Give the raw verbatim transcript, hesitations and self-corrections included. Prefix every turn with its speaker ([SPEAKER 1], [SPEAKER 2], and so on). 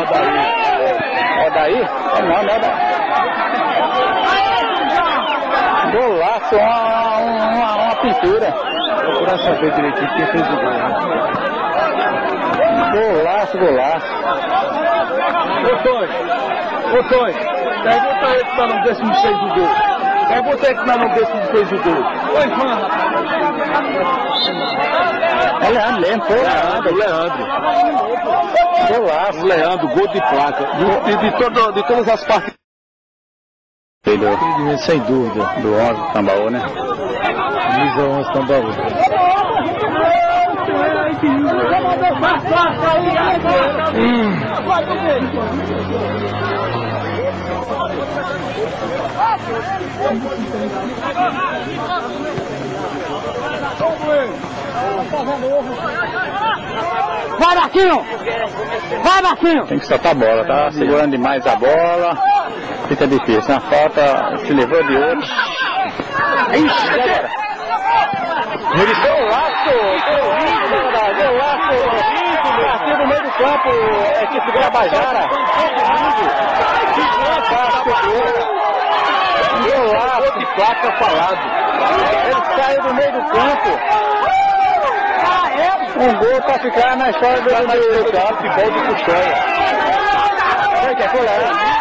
[SPEAKER 1] é daí.
[SPEAKER 2] É daí? É não, não é daí. Golaço, uma, uma, uma pintura.
[SPEAKER 1] Procurar saber direitinho quem fez o gol.
[SPEAKER 2] Golaço, golaço.
[SPEAKER 1] Ô Tonho, ô Tonho, pergunta aí que tá no décimo fez o gol. Pergunta aí que tá no décimo fez o gol. Oi, mano.
[SPEAKER 2] É Leandro mesmo, pô.
[SPEAKER 1] Leandro, Leandro.
[SPEAKER 2] Golaço.
[SPEAKER 1] O Leandro, gol de placa. De, de, todo, de todas as partes.
[SPEAKER 2] Do, sem dúvida, do onze Tambaú, né?
[SPEAKER 1] Camisa onze Tambaú. Hum.
[SPEAKER 3] Vai, Marquinho! Vai, Marquinho!
[SPEAKER 2] Tem que soltar a bola, tá segurando demais a bola. Fica difícil, a falta se levou de olho. Ixi, agora. Golaço! Golaço! Partido no meio do campo, equipe do Tabajara. Golaço de placa falado. Ele saiu do meio do campo. Um gol para ficar na história do futebol de Cuxóia. Olha que é